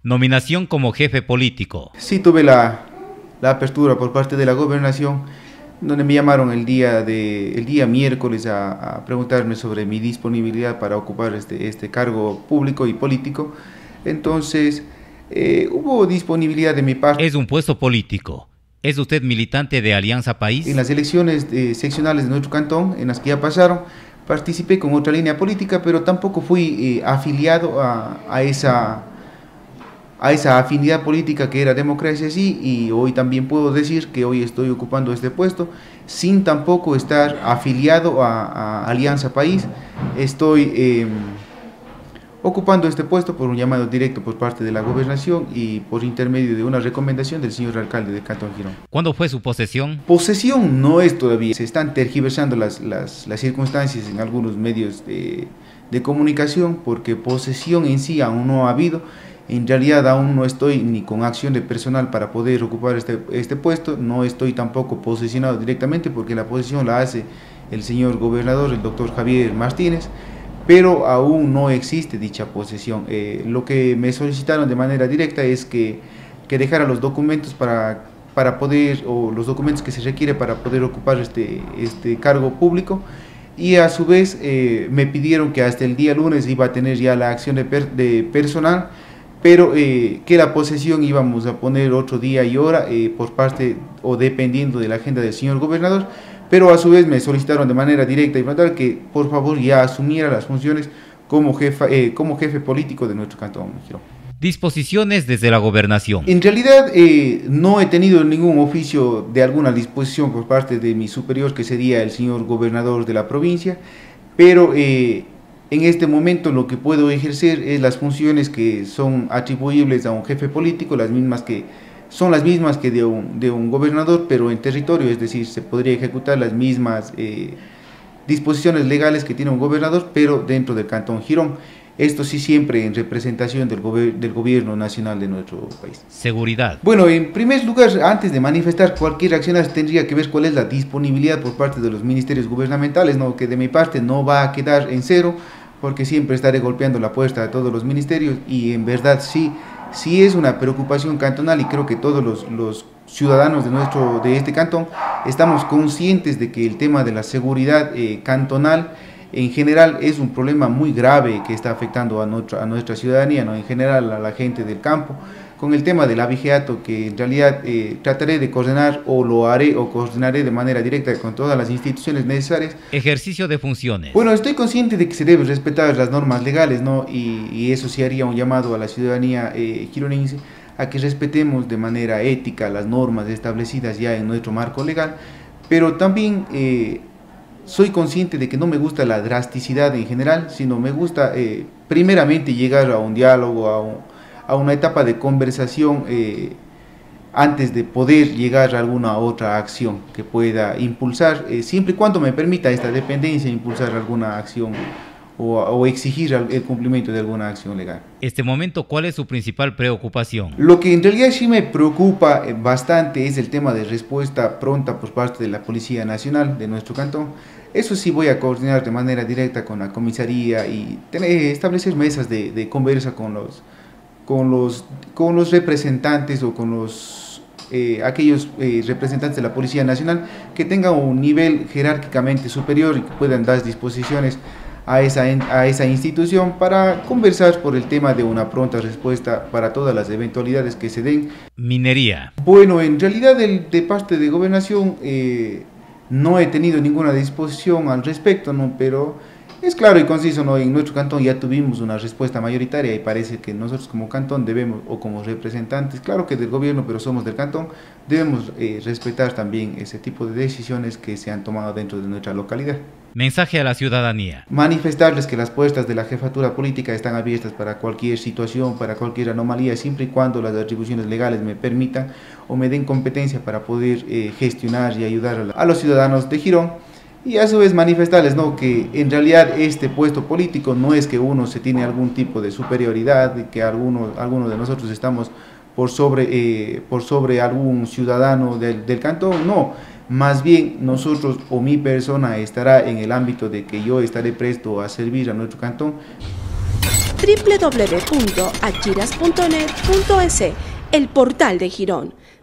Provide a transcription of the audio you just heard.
Nominación como jefe político. Sí tuve la apertura por parte de la gobernación, donde me llamaron el día miércoles a preguntarme sobre mi disponibilidad para ocupar este cargo público y político. Entonces, hubo disponibilidad de mi parte. Es un puesto político. ¿Es usted militante de Alianza País? En las elecciones seccionales de nuestro cantón, en las que ya pasaron, participé con otra línea política, pero tampoco fui afiliado a esa afinidad política que era Democracia Sí, y hoy también puedo decir que hoy estoy ocupando este puesto sin tampoco estar afiliado a Alianza País. Estoy ocupando este puesto por un llamado directo por parte de la gobernación y por intermedio de una recomendación del señor alcalde de Cantón Girón. ¿Cuándo fue su posesión? Posesión no es todavía, se están tergiversando las circunstancias en algunos medios de comunicación, porque posesión en sí aún no ha habido. En realidad aún no estoy ni con acción de personal para poder ocupar este puesto, no estoy tampoco posesionado directamente porque la posesión la hace el señor gobernador, el doctor Javier Martínez, pero aún no existe dicha posesión. Lo que me solicitaron de manera directa es que dejara los documentos para poder, o los documentos que se requiere para poder ocupar este cargo público, y a su vez me pidieron que hasta el día lunes iba a tener ya la acción de personal, pero que la posesión íbamos a poner otro día y hora por parte o dependiendo de la agenda del señor gobernador, pero a su vez me solicitaron de manera directa y frontal que por favor ya asumiera las funciones como jefe político de nuestro cantón Girón. Disposiciones desde la gobernación. En realidad no he tenido ningún oficio de alguna disposición por parte de mi superior, que sería el señor gobernador de la provincia, pero en este momento lo que puedo ejercer es las funciones que son atribuibles a un jefe político, son las mismas que de un gobernador, pero en territorio, es decir, se podría ejecutar las mismas disposiciones legales que tiene un gobernador, pero dentro del Cantón Girón. Esto sí siempre en representación del gobierno nacional de nuestro país. Seguridad. Bueno, en primer lugar, antes de manifestar cualquier acción, tendría que ver cuál es la disponibilidad por parte de los ministerios gubernamentales, ¿no? Que de mi parte no va a quedar en cero, porque siempre estaré golpeando la puerta de todos los ministerios, y en verdad sí es una preocupación cantonal, y creo que todos los ciudadanos de este cantón estamos conscientes de que el tema de la seguridad cantonal en general es un problema muy grave que está afectando a nuestra ciudadanía, ¿no? En general a la gente del campo, con el tema del abigeato, que en realidad trataré de coordinar, o lo haré o coordinaré de manera directa con todas las instituciones necesarias. Ejercicio de funciones. Bueno, estoy consciente de que se deben respetar las normas legales, ¿no? Y eso sí haría un llamado a la ciudadanía gironense a que respetemos de manera ética las normas establecidas ya en nuestro marco legal, pero también soy consciente de que no me gusta la drasticidad en general, sino me gusta primeramente llegar a un diálogo, a una etapa de conversación antes de poder llegar a alguna otra acción que pueda impulsar, siempre y cuando me permita esta dependencia, impulsar alguna acción o exigir el cumplimiento de alguna acción legal. Este momento, ¿cuál es su principal preocupación? Lo que en realidad sí me preocupa bastante es el tema de respuesta pronta por parte de la Policía Nacional de nuestro cantón. Eso sí voy a coordinar de manera directa con la comisaría y establecer mesas de conversa con los representantes o con aquellos representantes de la Policía Nacional que tengan un nivel jerárquicamente superior y que puedan dar disposiciones a esa institución para conversar por el tema de una pronta respuesta para todas las eventualidades que se den. Minería. Bueno, en realidad de parte de gobernación no he tenido ninguna disposición al respecto, ¿no? Pero es claro y conciso, ¿no? En nuestro cantón ya tuvimos una respuesta mayoritaria y parece que nosotros como cantón debemos, o como representantes, claro que del gobierno, pero somos del cantón, debemos respetar también ese tipo de decisiones que se han tomado dentro de nuestra localidad. Mensaje a la ciudadanía. Manifestarles que las puertas de la jefatura política están abiertas para cualquier situación, para cualquier anomalía, siempre y cuando las atribuciones legales me permitan o me den competencia para poder gestionar y ayudar a los ciudadanos de Girón. Y a su vez manifestarles, ¿no?, que en realidad este puesto político no es que uno se tiene algún tipo de superioridad, que algunos de nosotros estamos por sobre algún ciudadano del cantón, no. Más bien nosotros o mi persona estará en el ámbito de que yo estaré presto a servir a nuestro cantón. www.achiras.net.es, el portal de Girón.